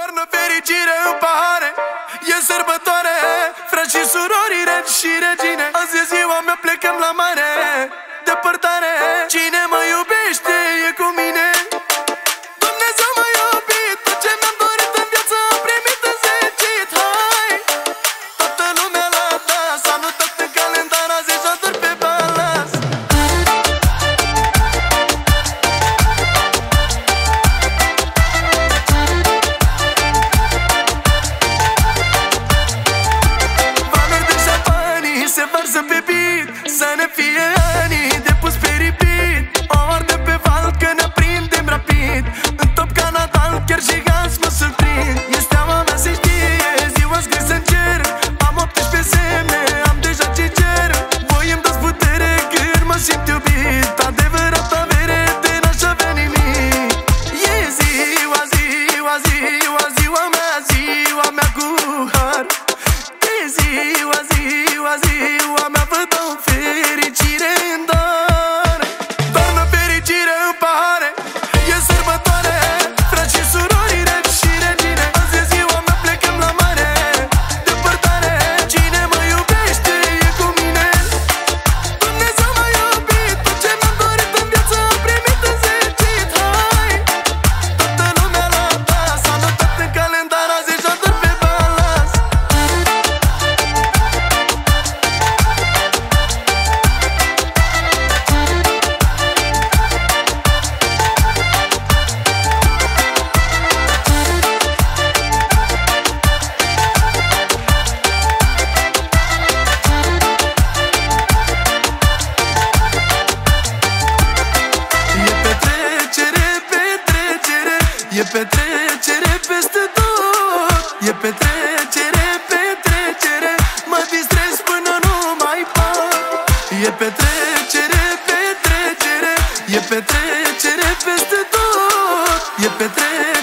Toarnă fericire în pahare, e sărbătoare, frați și surori, regi și regine. Azi e ziua mea, plecăm la mare, depărtare. Cine mă iubește e cu mine. Dumnezeu m-a iubit, tot ce mi-am dorit în viață am primit înzecit. Hai, toată lumea la dans, s-a notat în calendar, azi e jador pe balans. Se varsă pe beat, să ne fie anii de pus pe repeat. Ori de pe val că ne aprindem rapid, în top ca Nadal, chiar și Gans mă surprind. E steaua mea, se știe, ziua scrisă în cer. Am 18 semne, am deja ce cer. Voi îmi dați putere când mă simt iubit. Adevărat avere de n-aș avea nimic. E ziua, ziua, ziua, ziua mea cu har. E ziua, ziua, ziua mea, vă dau fericire în dar. Toarnă fericire în pahare, e sărbătoare, frați și surori, regi și regine. Azi e ziua mea, plecăm la mare, depărtare. Cine mă iubește e cu mine. Dumnezeu m-a iubit, tot ce mi-am dorit în viață am primit înzecit. Hai, toată lumea la dans, s-a notat în calendar, azi e jador pe balans. E petrecere peste tot. E petrecere, petrecere, mă distrez până nu mai pot. E petrecere, petrecere, e petrecere peste tot. E petrecere.